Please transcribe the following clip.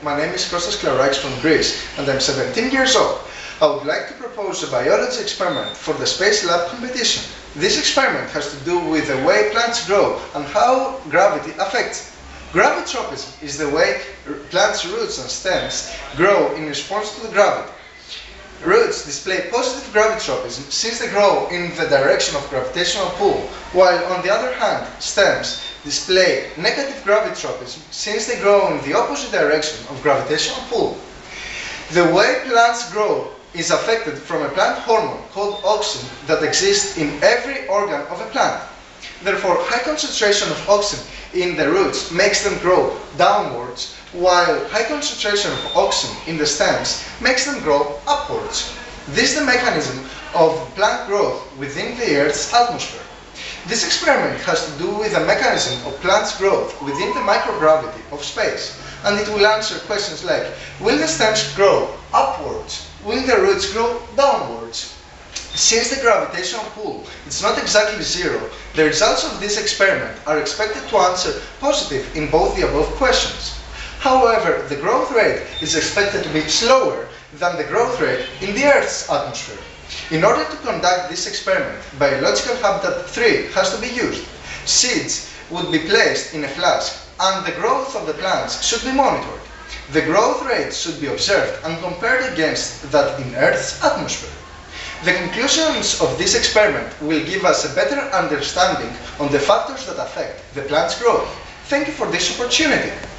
my name is Kostas Klarakis from Greece and I'm 17 years old. I would like to propose a biology experiment for the Space Lab competition. This experiment has to do with the way plants grow and how gravity affects it. Gravitropism is the way plants' roots and stems grow in response to the gravity. Roots display positive gravitropism since they grow in the direction of gravitational pull, while on the other hand, stems display negative gravitropism since they grow in the opposite direction of gravitational pull. The way plants grow is affected from a plant hormone called auxin that exists in every organ of a plant. Therefore, high concentration of auxin in the roots makes them grow downwards, while high concentration of auxin in the stems makes them grow upwards. This is the mechanism of plant growth within the Earth's atmosphere. This experiment has to do with the mechanism of plants' growth within the microgravity of space, and it will answer questions like, will the stems grow upwards? Will the roots grow downwards? Since the gravitational pull is not exactly zero, the results of this experiment are expected to answer positive in both the above questions. However, the growth rate is expected to be slower than the growth rate in the Earth's atmosphere. In order to conduct this experiment, biological habitat 3 has to be used. Seeds would be placed in a flask and the growth of the plants should be monitored. The growth rate should be observed and compared against that in Earth's atmosphere. The conclusions of this experiment will give us a better understanding on the factors that affect the plant's growth. Thank you for this opportunity.